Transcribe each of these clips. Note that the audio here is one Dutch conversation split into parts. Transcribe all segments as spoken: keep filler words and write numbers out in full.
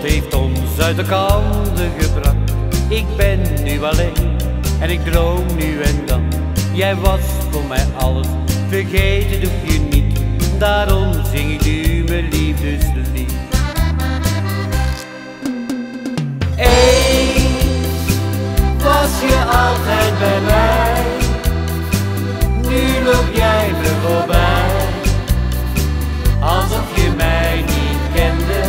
heeft ons uit elkaar gebracht. Ik ben nu alleen en ik droom nu en dan. Jij was voor mij alles, vergeten doe je niet. Daarom zing ik nu mijn liefdeslied. Eens was je altijd bij mij, nu loop jij me voorbij, alsof je mij niet kende.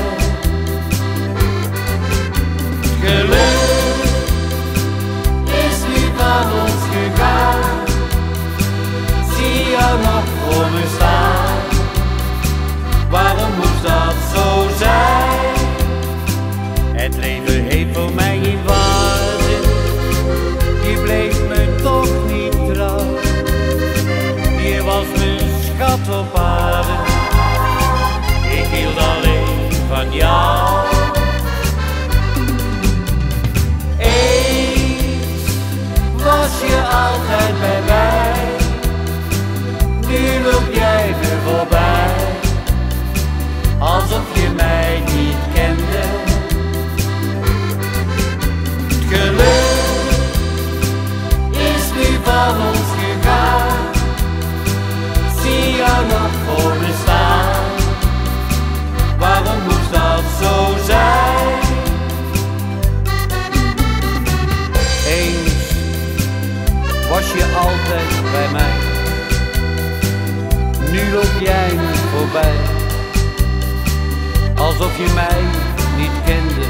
Geluk is nu van ons gegaan, zie jou nog voor me staan. Waarom moest dat zo zijn? Het leven heeft voor mij geen waarde, je bleef me toch niet trouw. Je was mijn schat op aarde, ik hield alleen van jou. Eens was je altijd bij mij, nu loop jij me voorbij, alsof je mij niet kende. Het geluk is nu van ons gegaan, zie jou nog voor me staan. Waarom moest dat zo zijn? Eens was je altijd bij mij, nu loop jij me voorbij, alsof je mij niet kende.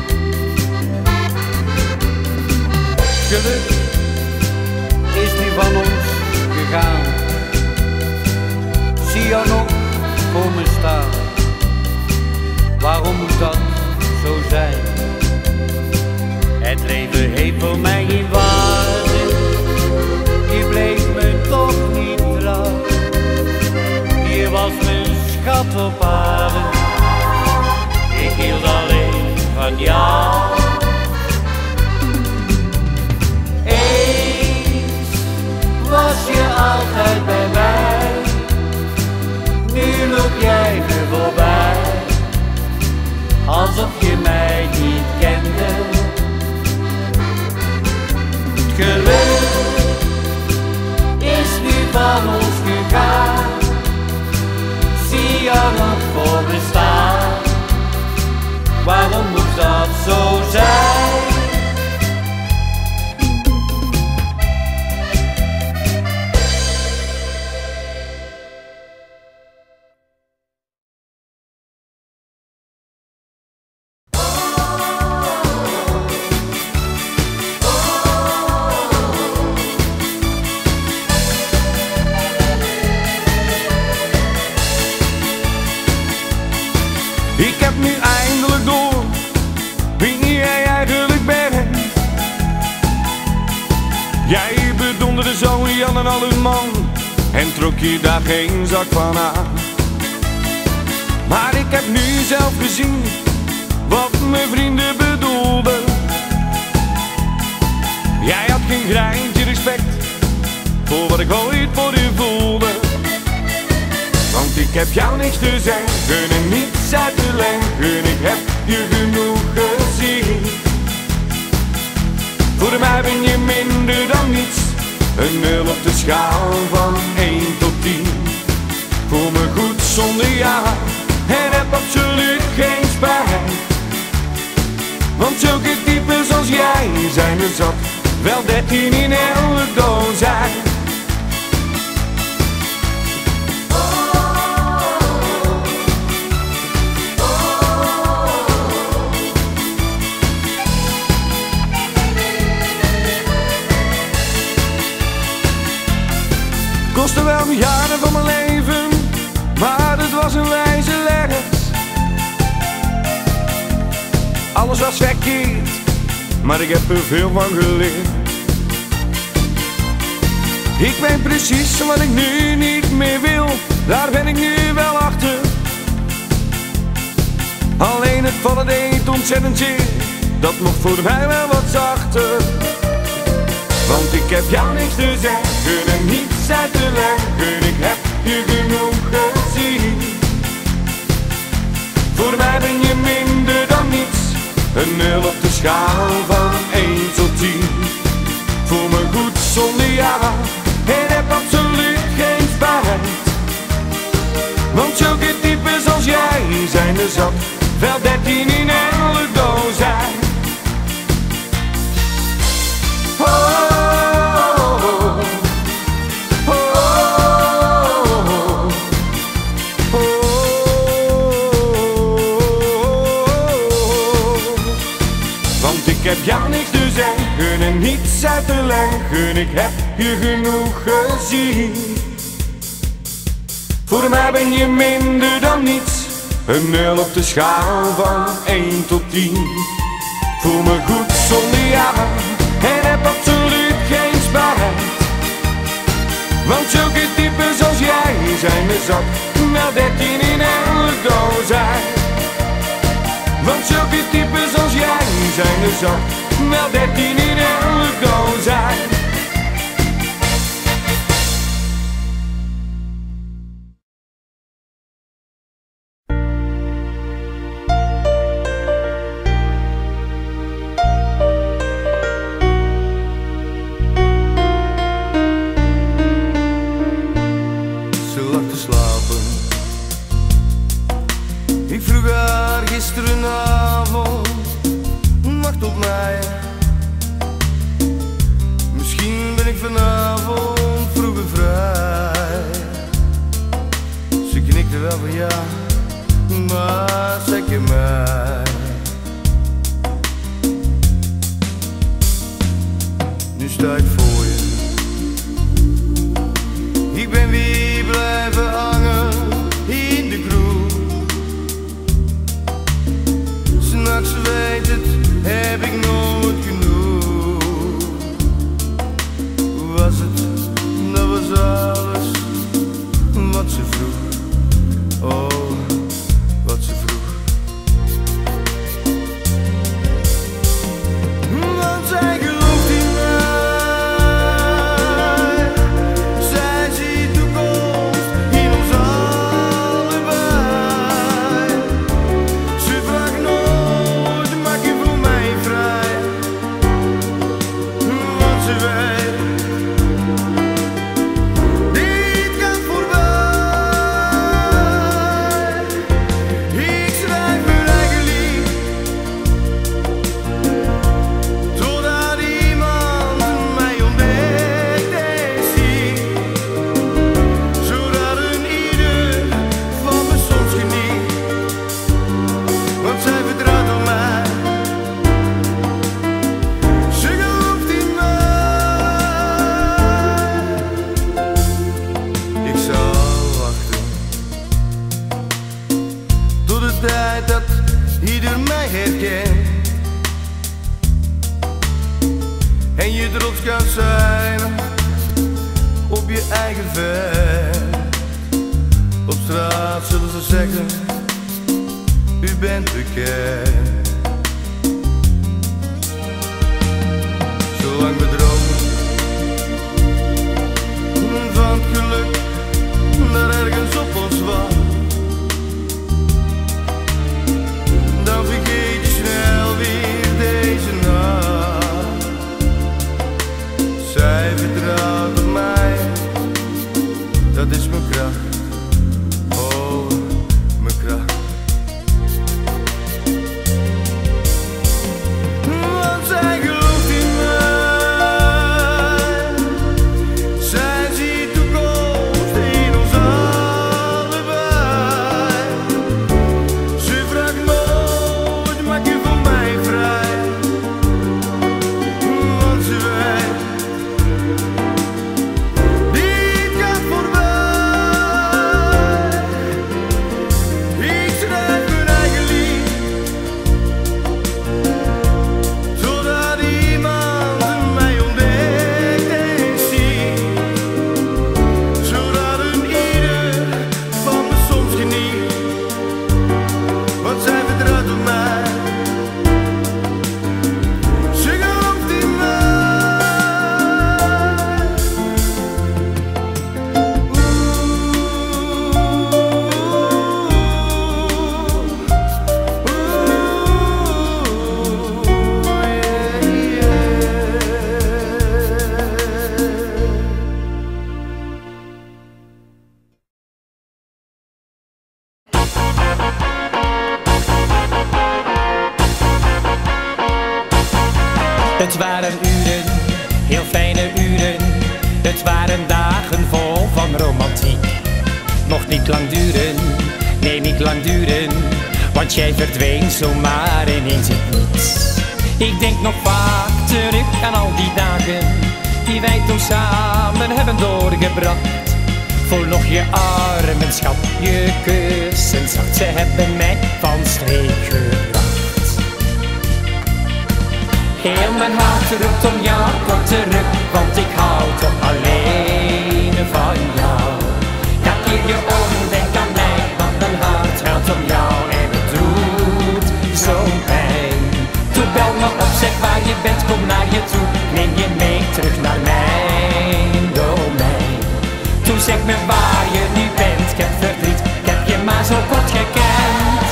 Geluk is nu van ons gegaan, zie jou nog voor me staan. Waarom moet dat zo zijn? Het leven heeft voor mij geen waarde, je bleef me toch niet trouw. Je was mijn schat op aarde, ik hield alleen van jou. Eens was je altijd bij mij, nu loop jij me voorbij, alsof je mij niet kende. Het geluk is nu van ons gegaan, zie jou nog voor me staan. Waarom moest dat zo zijn? Ik heb nu eindelijk door wie jij eigenlijk bent. Jij bedonderde zo Jan en al hun man en trok je daar geen zak van aan. Maar ik heb nu zelf gezien wat mijn vrienden bedoelden. Jij had geen greintje respect voor wat ik ooit voor je voelde. Want ik heb jou niks te zeggen en niets uit te leggen, ik heb je genoeg gezien. Voor mij ben je minder dan niets, een nul op de schaal van één tot tien. Voel me goed zonder jou en heb absoluut geen spijt. Want zulke types als jij zijn er zat, wel dertien in elk dozijn. Kostte wel jaren van mijn leven, maar het was een wijze les. Alles was verkeerd, maar ik heb er veel van geleerd. Ik weet precies wat ik nu niet meer wil, daar ben ik nu wel achter. Alleen het vallen deed ontzettend zeer, dat mocht voor mij wel wat zachter. Want ik heb jou niks te zeggen en niets uit te leggen, ik heb je genoeg gezien. Voor mij ben je minder dan niets, schaal van één tot tien. Voel me goed zonder jou en heb absoluut geen spijt. Want zulke types als jij zijn er zat, wel dertien in elk dozijn. Oh, oh, oh, oh, oh, oh. Want ik heb jou niks te zeggen en niets uit te leggen, ik heb je genoeg gezien. Voor mij ben je minder dan niets, een nul op de schaal van één tot tien. Voel me goed zonder jou en heb absoluut geen spijt. Want zulke types als jij zijn er zat, wel dertien in elk dozijn. Want zulke types als jij zijn er zat, wel dertien in elk dozijn. Ik vroeg haar gisterenavond, wacht op mij. Misschien ben ik vanavond vroeger vrij. Ze knikte wel van ja, maar zeg je mij. Nu sta ik voor je. Ik ben weer blijven hangen in de kroeg. S'nachts weet het, heb ik nooit genoeg. Hoe was het? Dat was alles wat ze vroeg. Oh, wat ze vroeg. Want zij gelooft in mij. Zij ziet toekomst in ons allebei. Ze vraagt nooit, maak je voor mij vrij. Want ze weet, dit gaat voorbij. Ik schrijf mijn eigen lied, totdat iemand mij ontdekt en ziet. Zodat een ieder van me soms geniet. Want zij vertrouwt op mij. Ze gelooft in mij. Ik zal wachten tot de tijd dat ieder mij herkent. En je trots kan zijn op je eigen vent. Op straat zullen ze zeggen, u bent bekend. Zolang we dromen van het geluk dat ergens op ons wacht, dan vergeet je snel weer deze nacht. Zij vertrouwt op mij, dat is mijn kracht. Oh, mijn kracht. Het waren dagen vol van romantiek. Mocht niet lang duren, nee niet lang duren, want jij verdween zomaar ineens het niets. Ik denk nog vaak terug aan al die dagen die wij toen samen hebben doorgebracht. Voel nog je armen, schat, je kussen zacht, ze hebben mij van streek gebracht. Heel mijn hart roept om jou, kom terug, want ik hou toch alleen van jou. Ja, keer je om, denk aan mij, want mijn hart huilt om jou en het doet zo'n pijn. Toen bel me op, zeg waar je bent, kom naar je toe, neem je mee terug naar mijn domein. Toen zeg me waar je nu bent, ik heb verdriet, ik heb je maar zo kort gekend.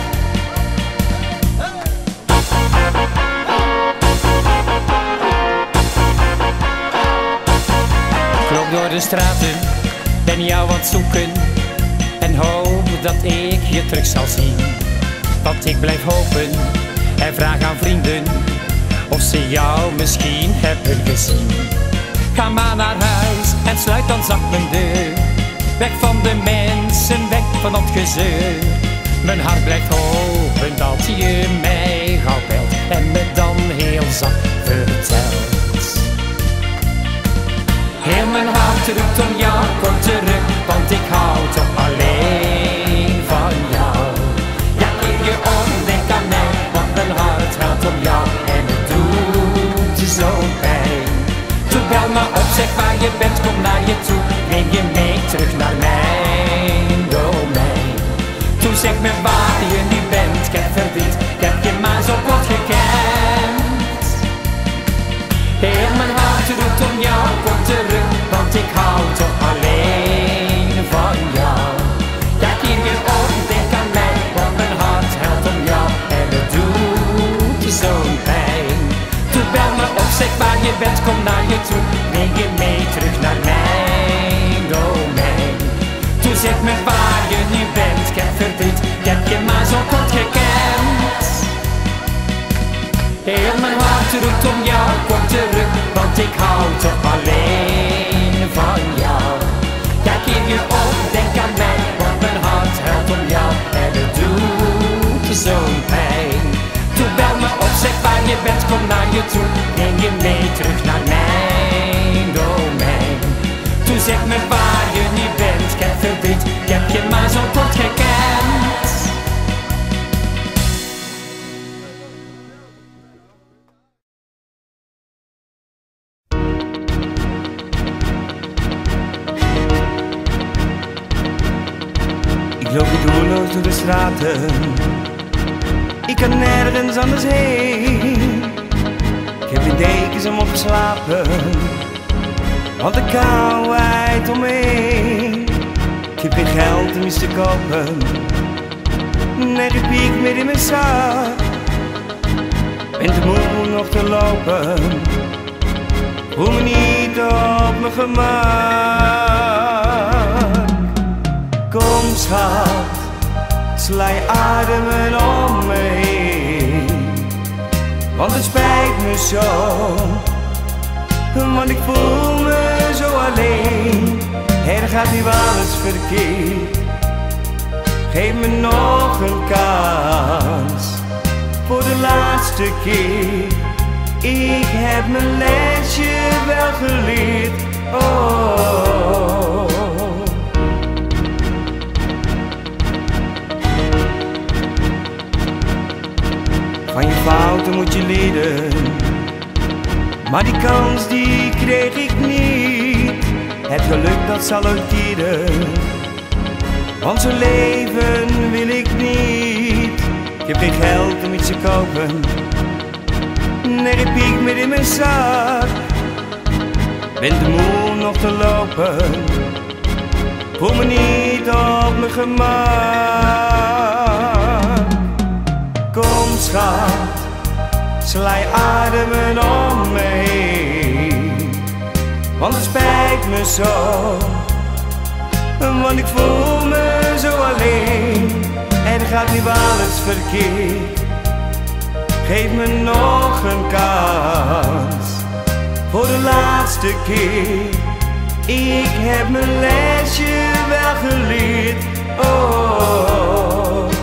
Ik loop door de straten, ben jou aan het zoeken en hoop dat ik je terug zal zien. Want ik blijf hopen en vraag aan vrienden of ze jou misschien hebben gezien. Ga maar naar huis en sluit dan zacht mijn deur. Weg van de mensen, weg van dat gezeur. Mijn hart blijft hopen dat je mij gauw belt en me dan heel zacht vertelt. Heel mijn hart roept om jou, kom terug, want ik hou toch alleen van jou. Ja, keer je om, denk aan mij, want mijn hart huilt om jou en het doet zo'n pijn. Toen bel me op, zeg waar je bent, kom naar je toe, neem je mee terug naar mijn domein. Toen zeg me waar je nu bent, ik heb verdriet, ik heb je maar zo kort gekend. Heel mijn hart roept om jou, kom terug, want ik hou toch alleen van jou. Ja, keer je om, denk aan mij, want mijn hart huilt om jou en het doet zo'n pijn. Toen bel me op, zeg waar je bent, kom naar je toe, neem je mee terug naar mijn domein. Toen zeg me waar je nu bent, ik heb verdriet, ik heb je maar zo kort gekend. Heel mijn hart roept om jou, kom terug, want ik hou toch alleen van jou. Kijk hier je op, denk aan mij, want mijn hart huilt om jou en het doet zo'n pijn. Toen bel me op, zeg waar je bent, kom naar je toe, neem je mee terug naar mijn domein. Toen zeg me waar je nu bent, ik heb verdriet, ik heb je maar zo kort gekend. Ik loop hier doelloos door de straten, ik kan nergens anders heen. Ik heb in dekens om op te slapen, want de kouheid om me heen. Ik heb geen geld om iets te kopen, net een piek meer in mijn zak. Ben te moe nog te lopen, voel me niet op mijn gemak. Kom schat, sla je armen om me heen, want het spijt me zo, want ik voel me zo alleen. Er gaat nu alles verkeerd, geef me nog een kans, voor de laatste keer. Ik heb mijn lesje wel geleerd, oh. Van je fouten moet je leren, maar die kans die kreeg ik niet. Het geluk dat zal ook keren, want zo'n leven wil ik niet. Ik heb geen geld om iets te kopen, nee een piek meer in mijn zak. Ben te moe nog te lopen, voel me niet op mijn gemak. Kom schat, sla je armen om me heen, want het spijt me zo, want ik voel me zo alleen. En er gaat nu alles verkeerd, geef me nog een kans, voor de laatste keer. Ik heb mijn lesje wel geleerd. Oh,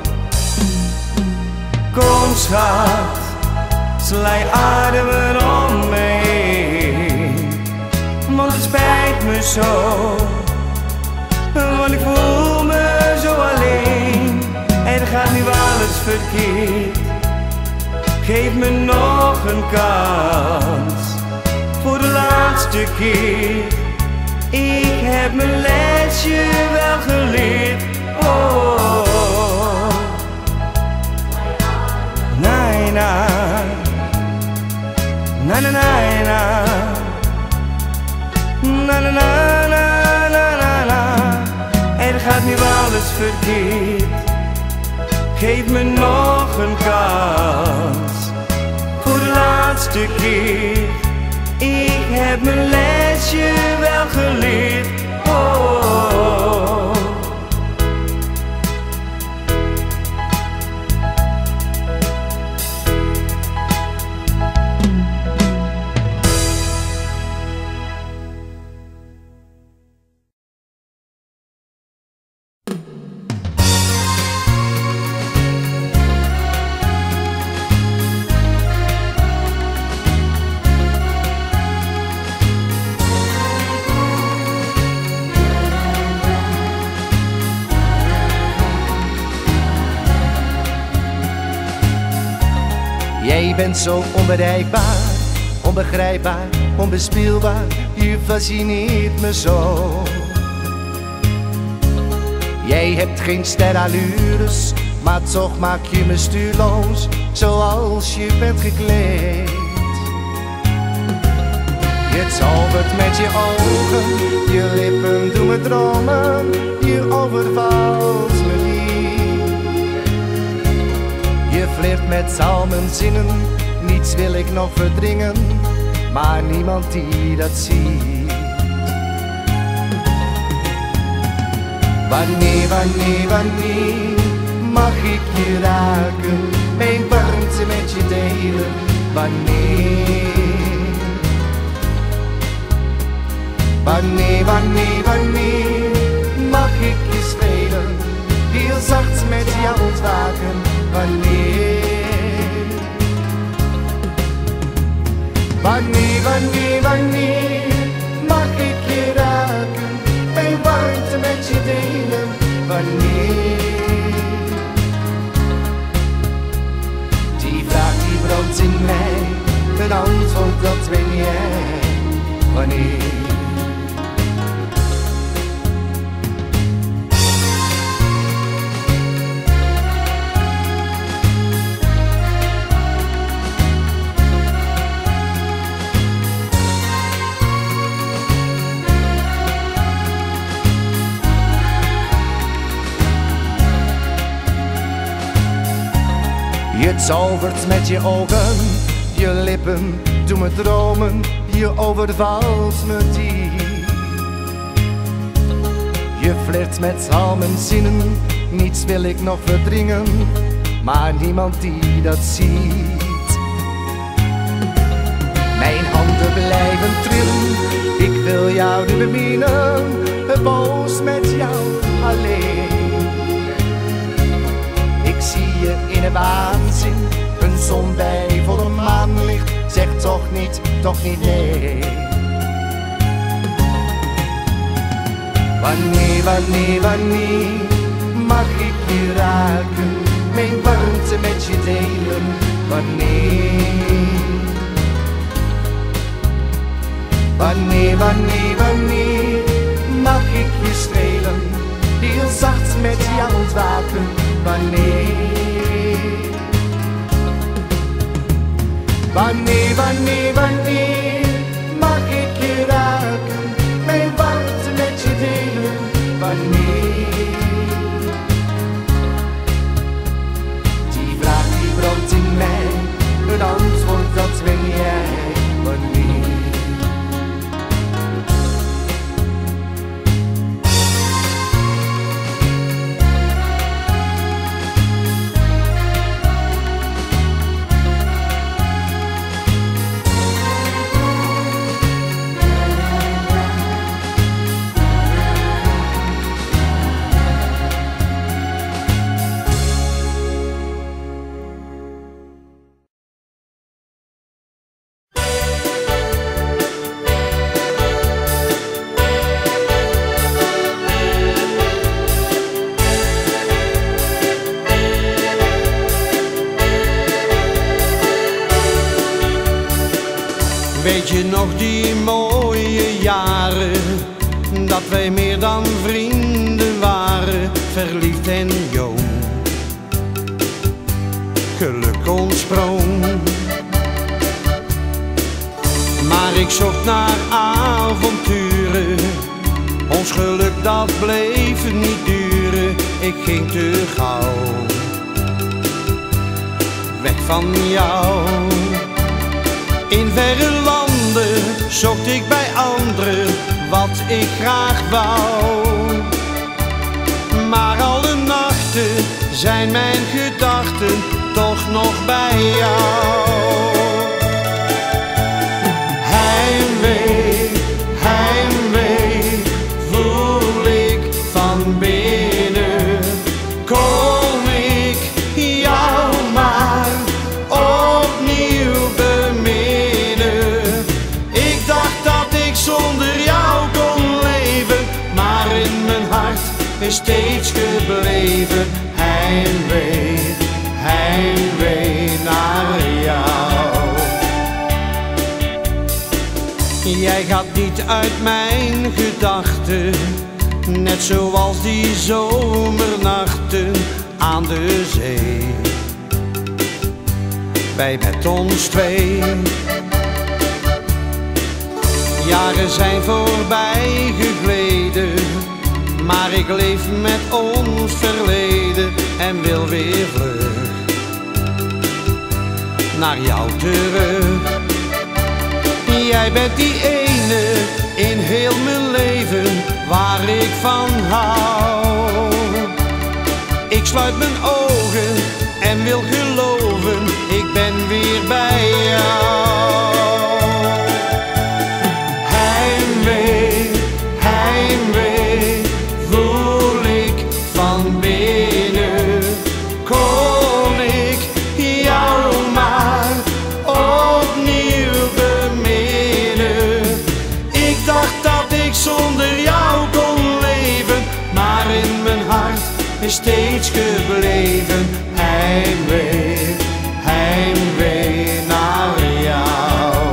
kom schat, sla je armen om me heen. Want het spijt me zo, want ik voel me zo alleen. Er gaat nu alles verkeerd. Geef me nog een kans, voor de laatste keer. Ik heb mijn lesje wel geleerd. Oh, na na, na na na na, na na na na na na. Er gaat nu alles verkeerd. Geef me nog een kans, voor de laatste keer. Ik heb mijn lesje wel geleerd. Oh, jij bent zo onbereikbaar, onbegrijpbaar, onbespeelbaar. Je fascineert me zo. Jij hebt geen sterallures, maar toch maak je me stuurloos, zoals je bent gekleed. Je tovert met je ogen, je lippen doen me dromen, je overvalt me lief. Je flirt met al mijn zinnen, niets wil ik nog verdringen, maar niemand die dat ziet. Wanneer, wanneer, wanneer mag ik je raken, mijn warmte met je delen? Wanneer, wanneer, wanneer, wanneer mag ik je spelen, heel zacht met jou ontwaken? Wanneer, wanneer, wanneer, wanneer mag ik je raken, mijn warmte met je delen? Wanneer, die vraag die brandt in mij, een antwoord dat ben jij. Wanneer, je tovert met je ogen, je lippen doen me dromen, je overvalt me diep. Je flirt met al mijn zinnen, niets wil ik nog verdringen, maar niemand die dat ziet. Mijn handen blijven trillen, ik wil jou nu beminnen, boos met jou alleen. Ik zie je in een waanzin, een zon bij volle maanlicht. Zeg toch niet, toch niet nee. Wanneer, wanneer, wanneer mag ik je raken, mijn warmte met je delen? Wanneer, wanneer, wanneer, wanneer mag ik je strelen, heel zacht met jou ontwaken? Wanneer, wanneer, wanneer, wanneer mag ik je raken, mijn warmte met je delen? Wanneer, die vraag die brandt in mij, een antwoord dat ben jij. Wanneer, je nog die mooie jaren, dat wij meer dan vrienden waren, verliefd en jong. Geluk ontsprong. Maar ik zocht naar avonturen, ons geluk dat bleef niet duren. Ik ging te gauw weg van jou. In verre landen zocht ik bij anderen wat ik graag wou. Maar alle nachten zijn mijn gedachten toch nog bij jou. Heimwee, heimwee, voel ik van binnen. Kom ik jou maar opnieuw beminnen. Ik dacht dat ik zonder jou kon leven, maar in mijn hart is steeds gebleven. Heimwee, heimwee naar jou. Jij gaat niet uit mijn gedachten, net zoals die zomernachten aan de zee. Wij met ons twee. Jaren zijn voorbij gegleden, maar ik leef met ons verleden en wil weer vlug naar jou terug. Jij bent die ene in heel mijn leven waar ik van hou. Ik sluit mijn ogen en wil geloven, ik ben weer bij jou. Heimwee, heimwee, voel ik van binnen. Kon ik jou maar opnieuw beminnen. Ik dacht dat ik zonder jou kon leven, maar in mijn hart is steeds gebleven. Heimwee, heimwee naar jou.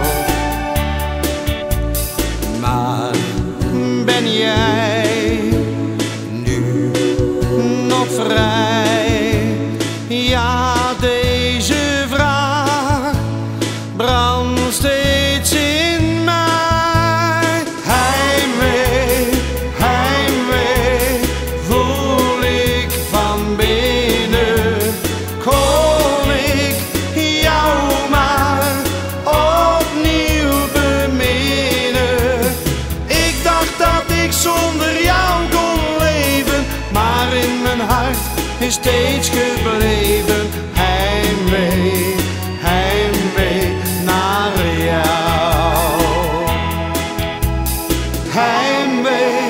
Maar ben jij nu nog vrij? Ja, deze vraag brandt steeds in mij. Heimwee, heimwee, voel ik van binnen. Kon ik jou maar opnieuw beminnen. Ik dacht dat ik zonder jou kon leven, maar in mijn hart is steeds gebleven. Heimwee, heimwee naar jou. Heimwee.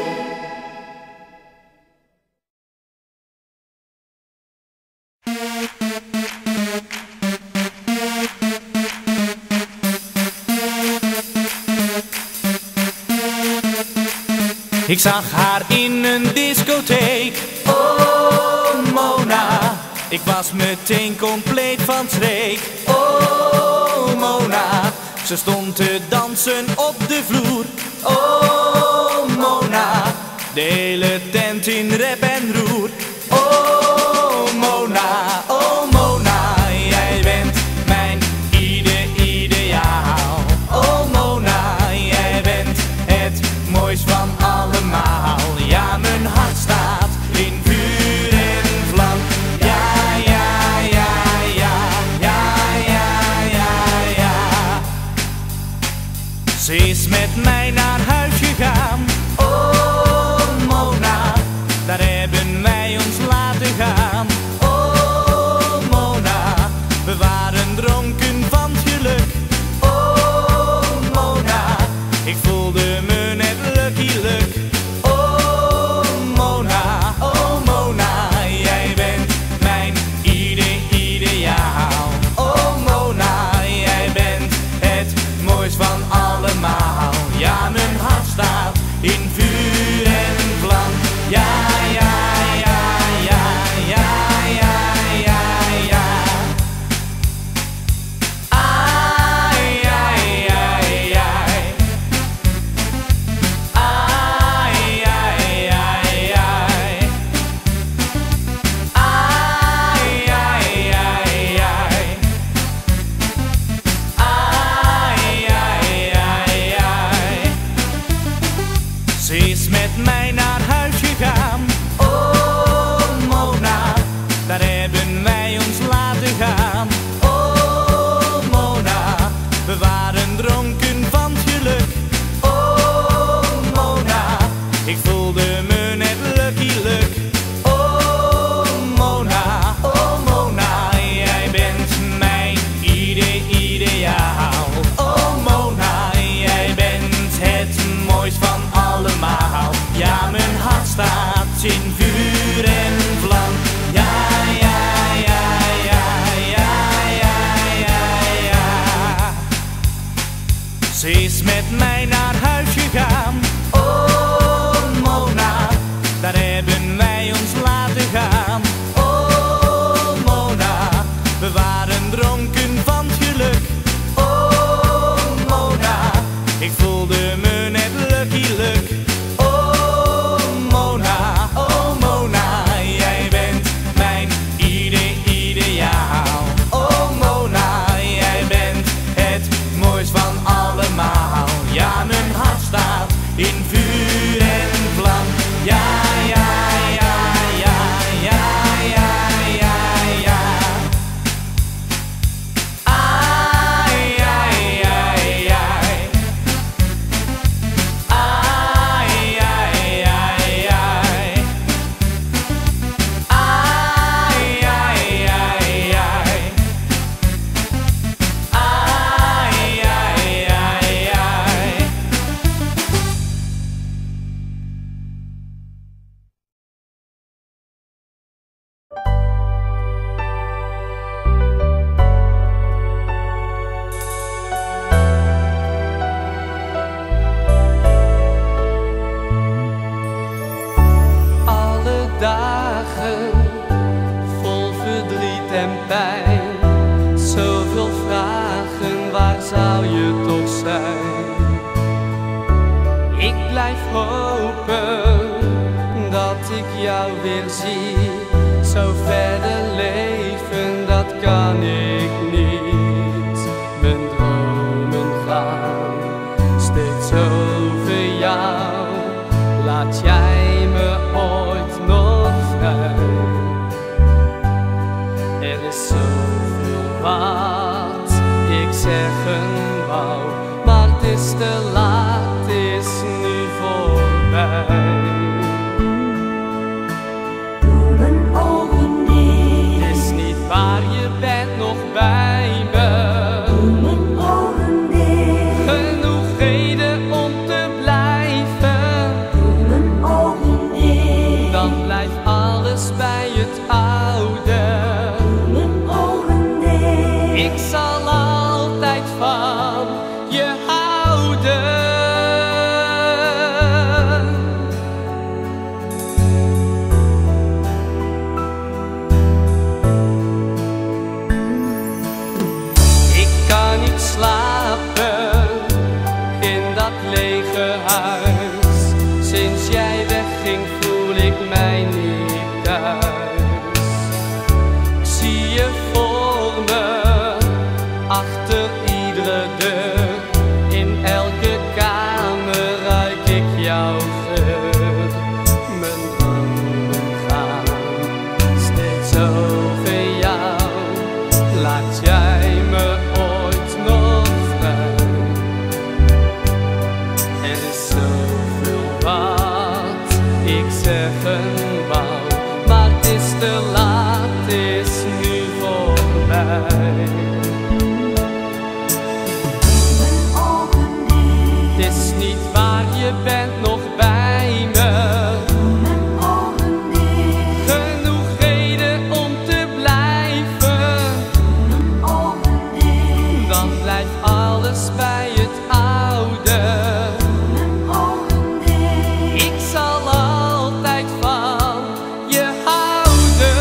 Ik zag haar in een discotheek, oh Mona. Ik was meteen compleet van streek, oh Mona. Ze stond te dansen op de vloer, oh Mona. De hele tent in rep en roer, oh Mona, oh Mona. Jij bent mijn ide ideaal, oh Mona. Jij bent het mooist van allemaal. Ja, mijn hart staat in vuur en vlam. Ja, ja, ja, ja, ja, ja, ja, ja. Ze is met mij naar huis gegaan, oh Mona. Daar hebben wij ons laten gaan, oh Mona. We waren dronken van het geluk, oh Mona. Ik voelde me net lucky luck. Ze is met mij naar huis gegaan. Oh Mona, daar hebben wij ons laten gaan. Oh Mona, we waren dronken van het geluk. Oh Mona, ik voelde me net lucky luck. Oh Mona, oh Mona, jij bent mijn ide ideaal. Oh Mona, jij bent het mooist van allemaal. Ja, mijn hart staat in vuur en vlam. Ja, ja, ja, ja, ja, ja, ja, ja. Ze is met mij naar huis gegaan. Oh Mona, daar hebben wij ons laten gaan. Oh Mona, we waren dronken van het geluk. Oh Mona, ik voelde me net lucky luck. Oh Mona, oh Mona, jij bent mijn ide ideaal. Oh Mona, jij bent het mooist van allemaal. Ja, mijn hart staat in vuur en vlam. Ja, ja, ja, ja, ja, ja, ja, ja. Ai, ai, ai, ai. Ai, ai, ai, ai. Ai, ai, ai, ai. Ai, ai, ai, ai. Alle dagen vol verdriet en pijn. Zoveel vragen, waar zou je toch zijn? Ik blijf hopen dat ik jou weer zie. Zo verder leven, dat kan ik niet. Mijn dromen gaan steeds over jou. Laat jij me ooit nog vrij? Er is zoveel wat ik zeggen wou, maar het is te laat, het is nu voorbij. Doe mijn ogen dicht. Het is niet waar, je bent nog bij me. Doe mijn ogen dicht. Genoeg reden om te blijven. Doe mijn ogen dicht. Dan blijft alles bij het oude. Doe mijn ogen dicht. Ik zal altijd van je houden. Ik kan niet slapen in dat lege huis. Sinds jij wegging voel ik mij niet thuis. Ik zie je voor me, achter iedere deur. In elke kamer ruik ik jouw geur. Mijn dromen gaan steeds over jou. Laat jij me ooit nog vrij? Er is zoveel wat ik zeggen wou, maar het is te laat, het is nu voorbij. Mijn ogen dicht. Het is niet waar, je bent nog bij me. Mijn ogen dicht. Genoeg reden om te blijven. Mijn ogen dicht. Dan blijft alles bij het oude. Mijn ogen dicht. Ik zal altijd van je houden.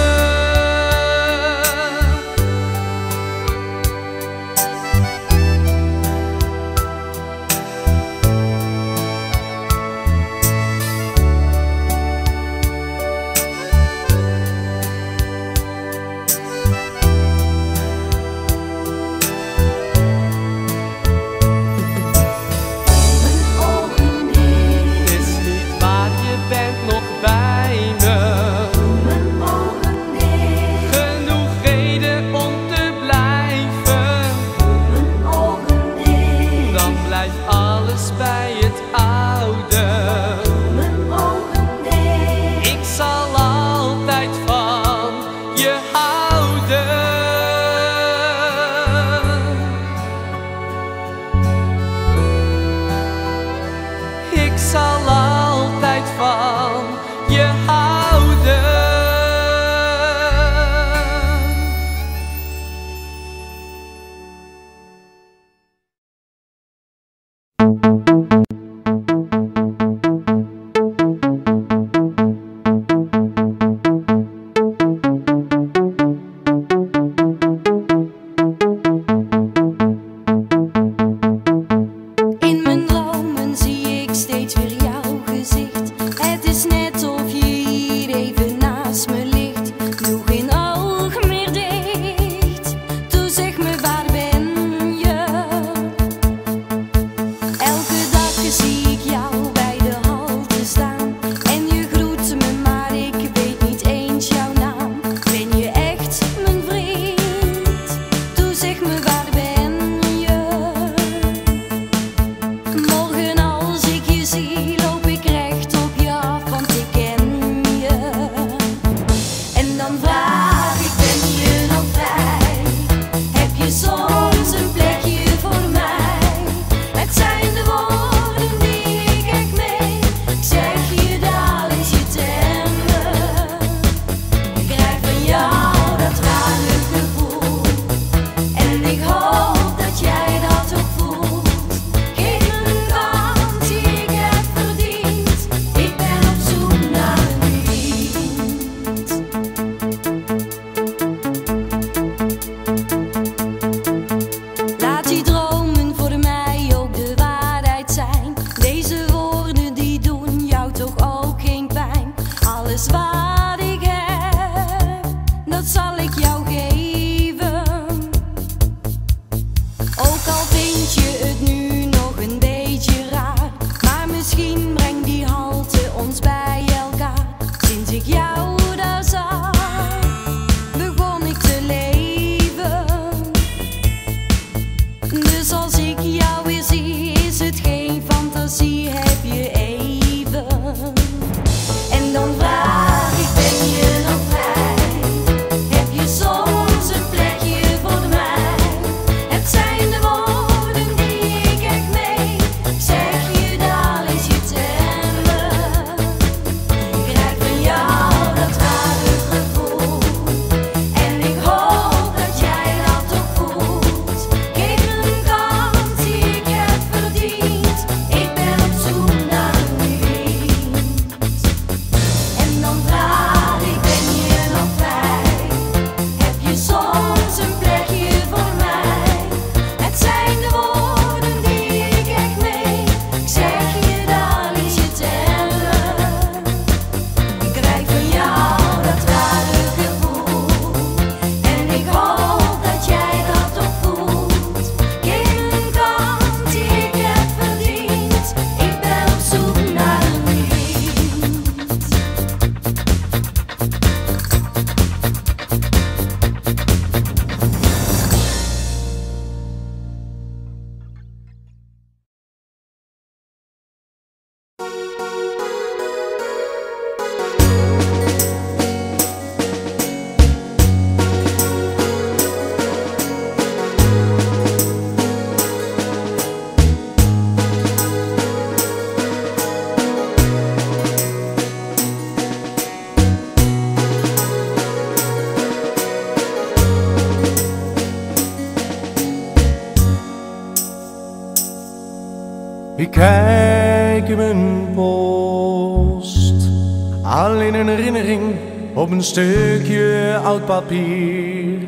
mijn post. Alleen een herinnering op een stukje oud papier.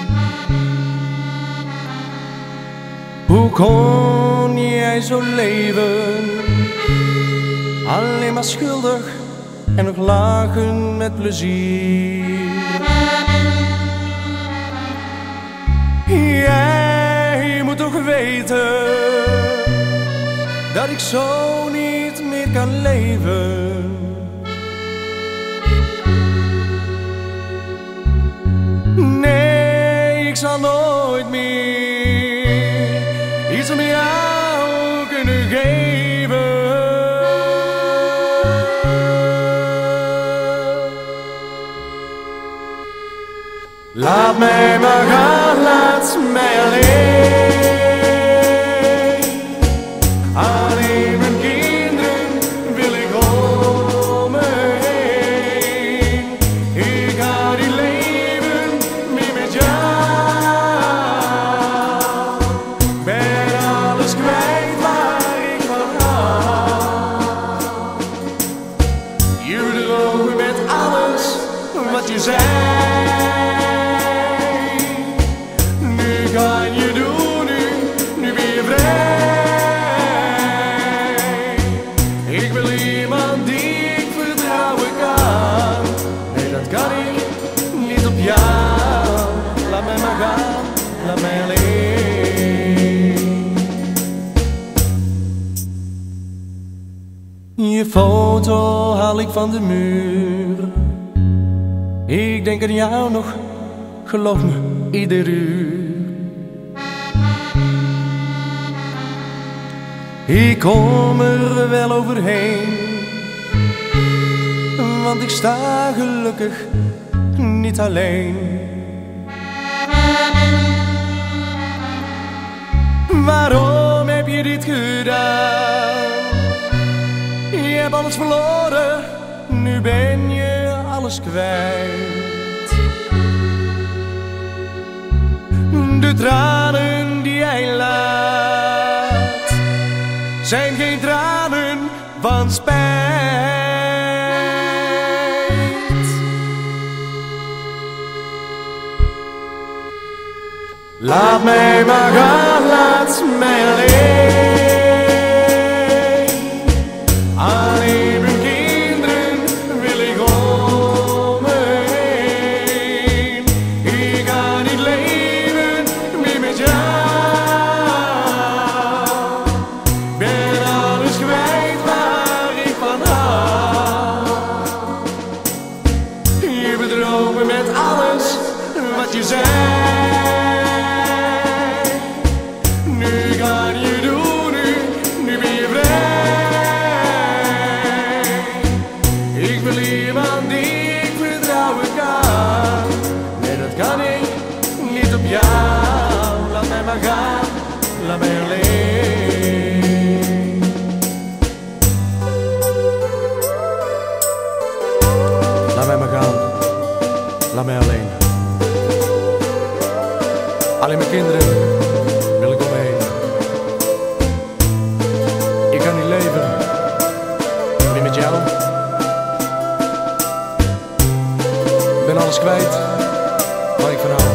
Hoe kon jij zo leven? Alleen maar schuldig en nog lachen met plezier. Jij moet toch weten dat ik zo niet meer kan leven. Nee, ik zal nooit meer iets om jou kunnen geven. Laat mij maar gaan, laat mij alleen. Alleen mijn kinderen wil ik om me heen. Ik ga niet leven meer met jou. Ben alles kwijt waar ik van hou. Je bedrogen met alles wat je zei. Kan je doen nu, nu ben je vrij. Ik wil iemand die ik vertrouwen kan. Nee, dat kan ik niet op jou. Laat mij maar gaan, laat mij alleen. Je foto haal ik van de muur. Ik denk aan jou nog, geloof me, ieder uur. Ik kom er wel overheen, want ik sta gelukkig niet alleen. Waarom heb je dit gedaan? Je hebt alles verloren, nu ben je alles kwijt. De tranen die jij laat zijn geen tranen van spijt. Laat mij maar gaan, laat mij alleen. Alleen mijn kinderen wil ik om me heen. Ik ga niet leven meer met jou. Ben alles kwijt waar ik van hou. Je bedroog me met alles wat je zei. Nu kan je doen, nu, nu ben je vrij. Ik wil iemand die ik vertrouwen kan. Nee, dat kan ik niet op jou. Laat mij maar gaan, laat mij alleen. Laat mij maar gaan, laat mij alleen. Alleen mijn kinderen wil ik omheen. Ik kan niet leven meer met jou. Ben alles kwijt waar ik van hou.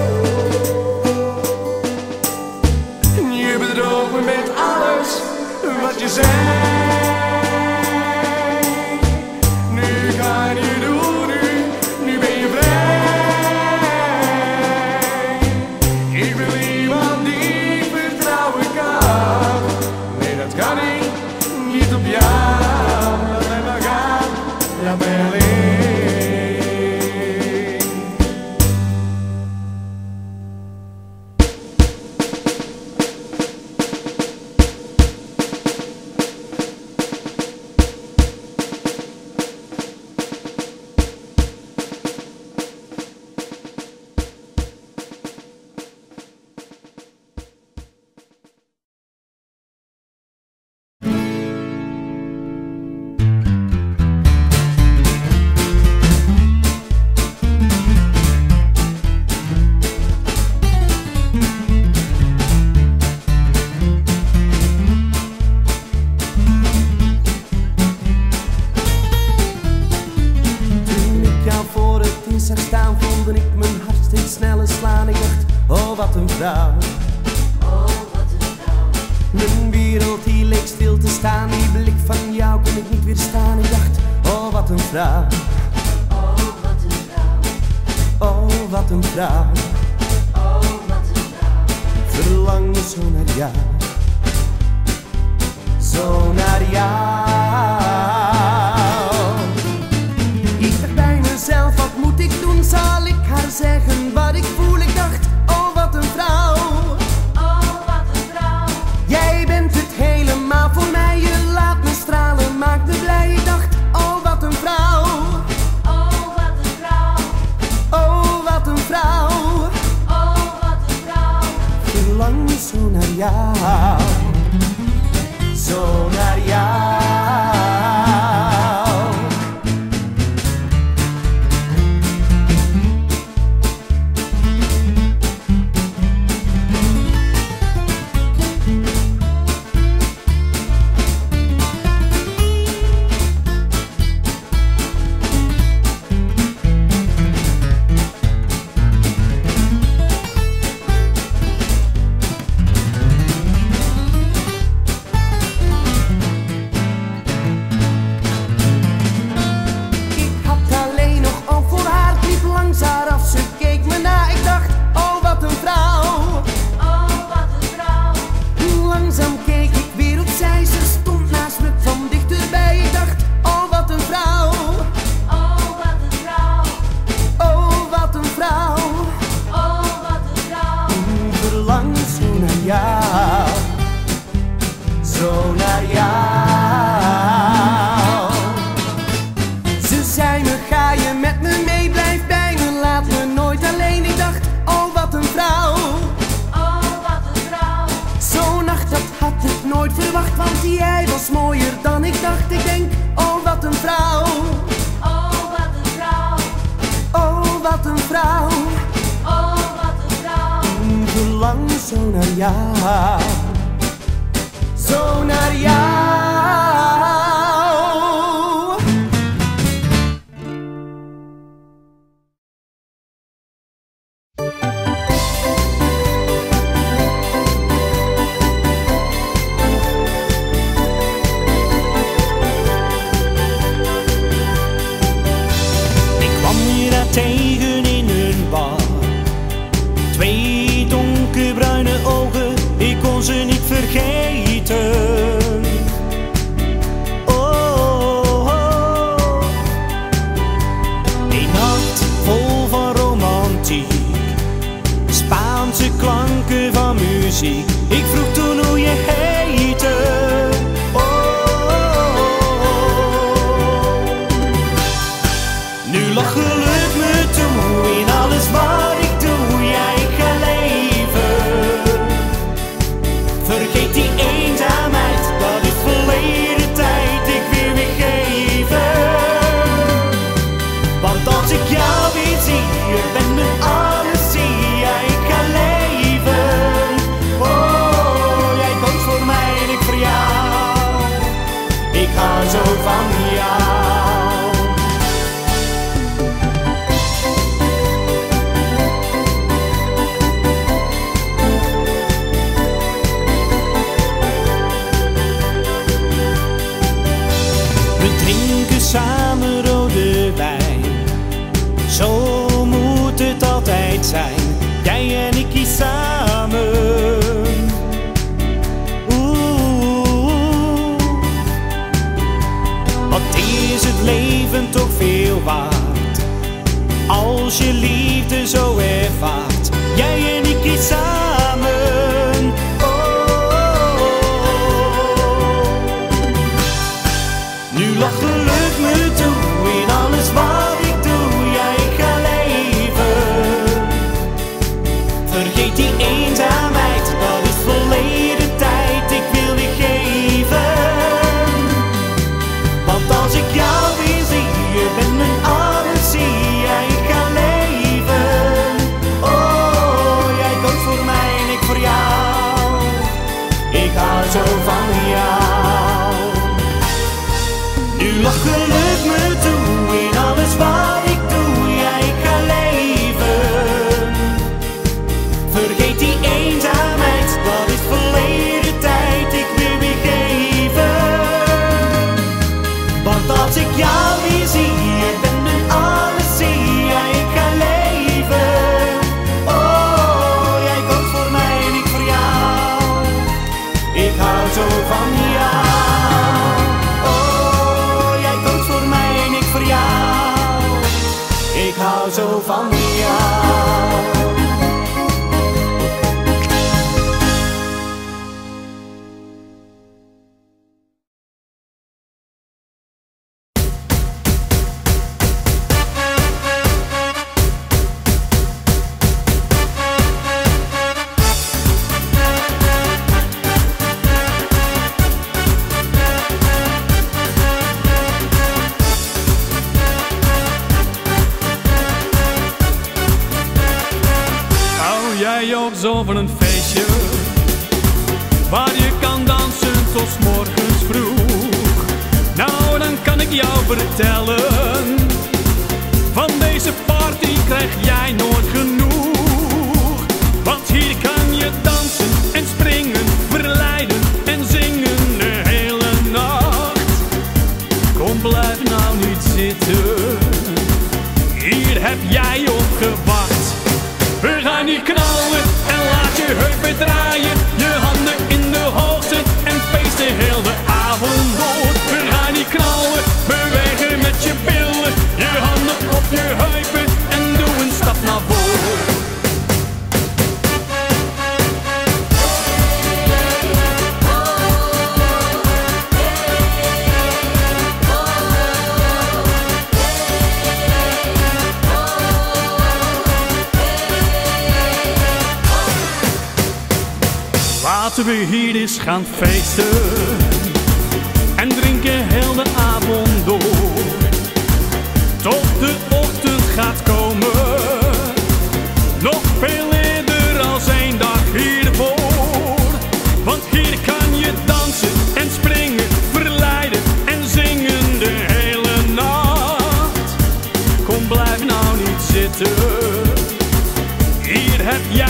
Je bedroog me met alles wat je zei. Nu kan je doen, nu, nu ben je vrij. Ik wil iemand die ik vertrouwen kan. Nee, dat kan ik niet op jou. Laat mij maar gaan, laat mij alleen. oh wat een vrouw. Oh, wat een vrouw. Mijn wereld die leek stil te staan, die blik van jou kon ik niet weerstaan. Ik dacht, oh wat een vrouw. Oh, wat een vrouw. Oh wat een vrouw. Oh, wat een vrouw. Verlang zo naar jou. Zo naar jou. Ik dacht bij mezelf, wat moet ik doen? Zal ik haar zeggen wat ik voel? Ik dacht, oh wat een vrouw. Oh, wat een vrouw. Jij bent het helemaal voor mij. Je laat me stralen, maakt me blij. Ik dacht, oh wat een vrouw. Oh, wat een vrouw. Oh wat een vrouw. Oh, wat een vrouw. Verlang zo naar jou. Zo naar jou. Zo naar jou. Ze zei me, ga je met me mee, blijf bij me, laat me nooit alleen. Ik dacht, oh wat een vrouw. Oh, wat een vrouw. Zo'n nacht, dat had ik nooit verwacht, want jij was mooier dan ik dacht. Ik denk, oh wat een vrouw. Oh, wat een vrouw. Oh wat een vrouw. Oh, wat een vrouw. Verlang zo naar jou. Zo naar jou. Ik kwam je daar tegen in een bar. Twee donkerbruine ogen, ik kon ze niet vergeten. Oh, oh. Een nacht vol van romantiek, Spaanse klanken van muziek. Ik vroeg toen hoe je heette. Oh, oh, oh. Nu lag geluk me toe in alles wat ik doe. Ja, ik ga leven. Vergeet die eenzaamheid, dat is verleden tijd. Ik wil weer geven. Want als ik jou weer zie, je bent mijn alles, zie. Ja, ik ga leven. Oh, jij koos voor mij en ik voor jou. Ik hou zo van jou. We drinken samen rode wijn. Zo moet het altijd zijn. Jij en ik hier samen. Oeh. Wat is het leven toch veel waard, als je liefde zo ervaart. Jij en ik hier samen. Oh. Nu lacht geluk me toe in alles wat ik doe. Ja, ik ga leven. Vergeet die eenzaamheid, dat is verleden tijd. Ik wil weer geven. Want als ik jou weer zie, je bent mijn alles, zie. Ja, ik ga leven. Oh, jij koos voor mij en ik voor jou. Ik hou zo van jou. Nu lacht geluk me hou zo van jou. Jij ook zo van een feestje waar je kan dansen tot 's morgens vroeg? Nou, dan kan ik jou vertellen, van deze party krijg jij nooit genoeg. Want hier kan je dansen en springen, verleiden en zingen de hele nacht. Kom, blijf nou niet zitten, hier heb jij op gewacht. We gaan hier knallen en laat je heupen draaien, je handen in de hoogte en feesten heel de avond door. We gaan hier knallen, bewegen met je billen, je handen op je heupen en doe een stap naar voren. Laten we hier eens gaan feesten en drinken heel de avond door, tot de ochtend gaat komen, nog veel eerder als één dag hiervoor. Want hier kan je dansen en springen, verleiden en zingen de hele nacht. Kom, blijf nou niet zitten, hier heb jij